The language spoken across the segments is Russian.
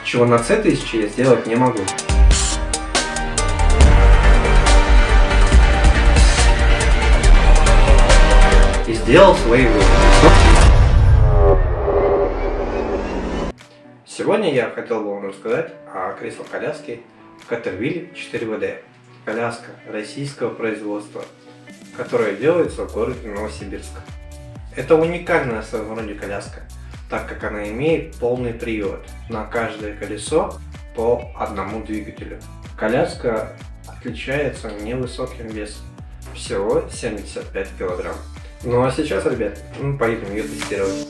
чего на C1000 я сделать не могу. И сделал свои выводы. Сегодня я хотел бы вам рассказать о кресле-коляске Caterwheel 4WD. Коляска российского производства, которая делается в городе Новосибирск. Это уникальная в своем роде коляска, так как она имеет полный привод на каждое колесо по одному двигателю. Коляска отличается невысоким весом, всего 75 кг. Ну а сейчас, ребят, мы поедем ее тестировать.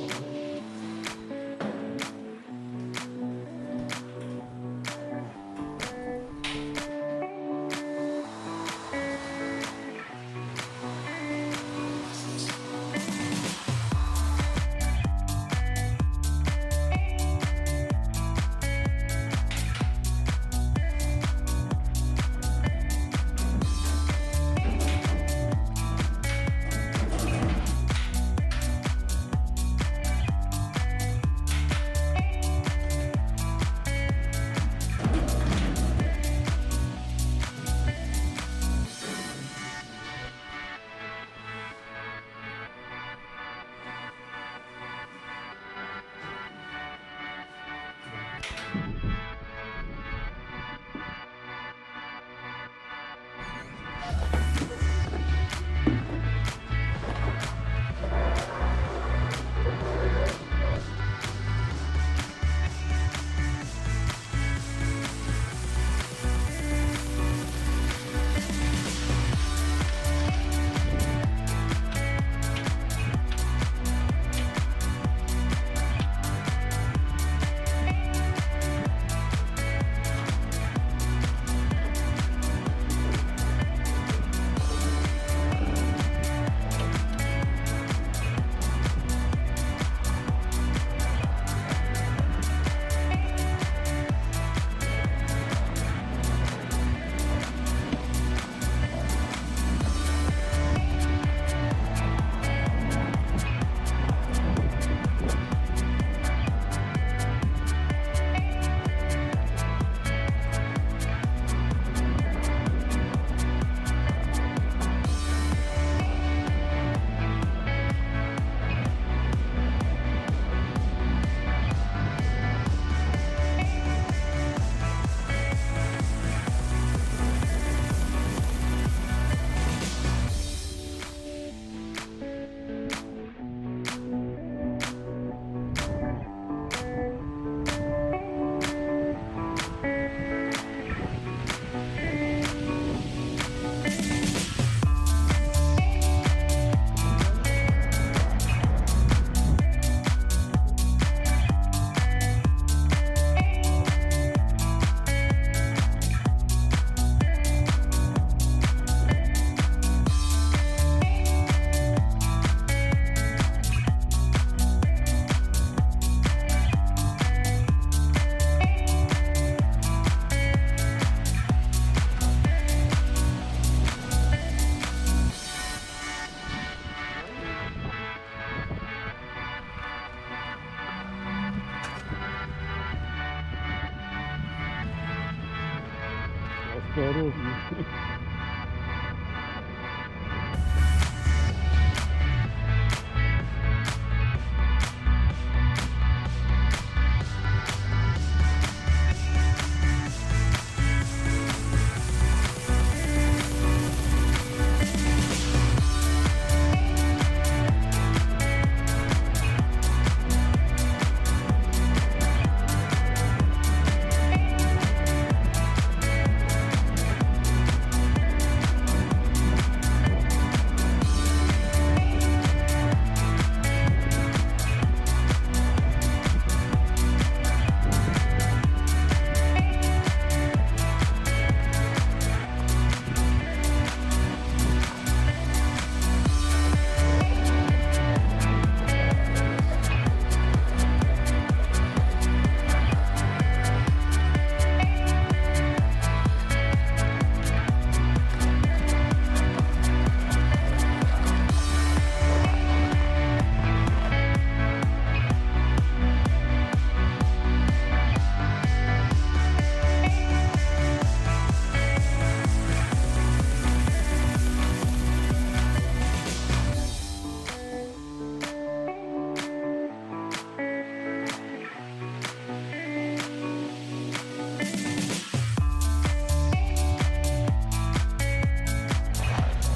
Осторожно.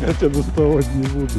Я тебя доставать не буду.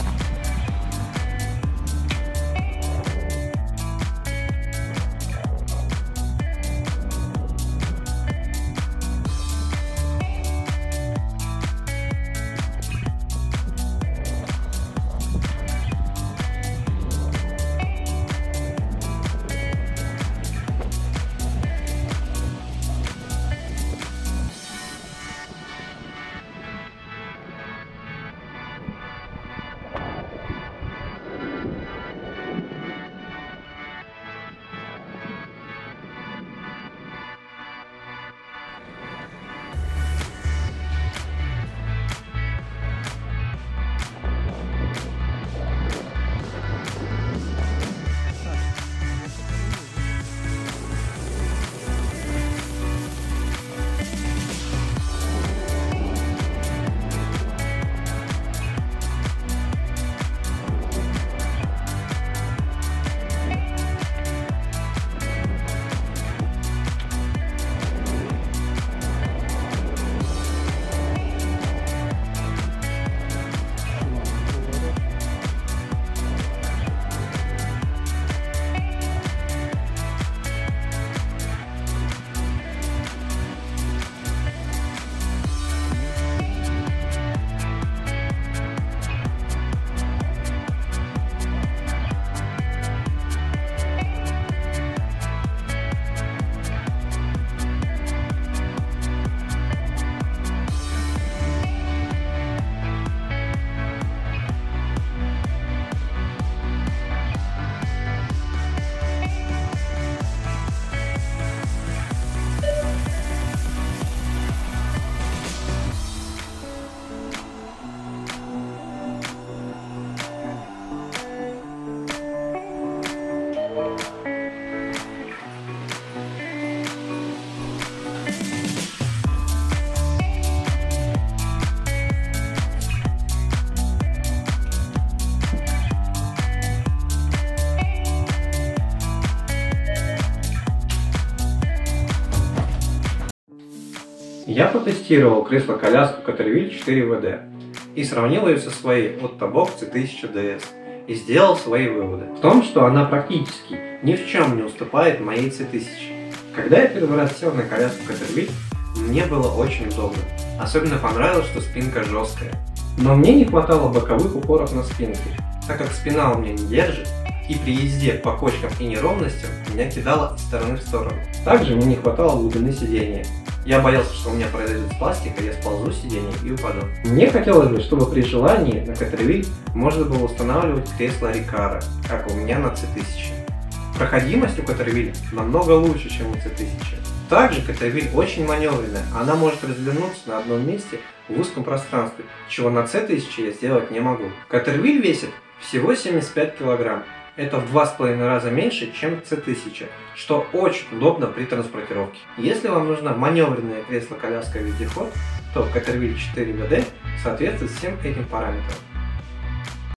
Я протестировал кресло-коляску Caterwheel 4WD и сравнил ее со своей Ottobock C1000 DS и сделал свои выводы. В том, что она практически ни в чем не уступает моей C1000. Когда я первый раз сел на коляску Caterwheel, мне было очень удобно. Особенно понравилось, что спинка жесткая. Но мне не хватало боковых упоров на спинке, так как спина у меня не держит, и при езде по кочкам и неровностям меня кидало из стороны в сторону. Также мне не хватало глубины сидения. Я боялся, что у меня произойдет с пластика, я сползу с сиденья и упаду. Мне хотелось бы, чтобы при желании на Caterwheel можно было устанавливать кресло Recaro, как у меня на C1000. Проходимость у Caterwheel намного лучше, чем у C1000. Также Caterwheel очень маневренная, она может развернуться на одном месте в узком пространстве, чего на C1000 я сделать не могу. Caterwheel весит всего 75 кг. Это в 2,5 раза меньше, чем C1000, что очень удобно при транспортировке. Если вам нужна маневренное кресло-коляска вездеход, то Caterwheel 4WD соответствует всем этим параметрам.